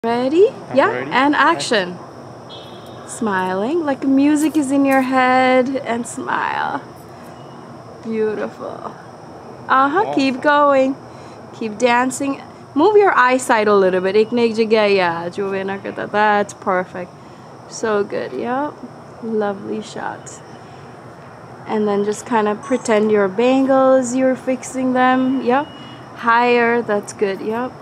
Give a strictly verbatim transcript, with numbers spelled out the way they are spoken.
Ready? I'm yeah, ready. and action. Smiling, like music is in your head, and smile. Beautiful. Uh-huh, Wow. keep going. Keep dancing. Move your eyesight a little bit. एक न एक जगह, yeah, जो भी ना करता. That's perfect. So good, yep. Lovely shot. And then just kind of pretend your bangles, you're fixing them, yep. Higher, that's good, yep.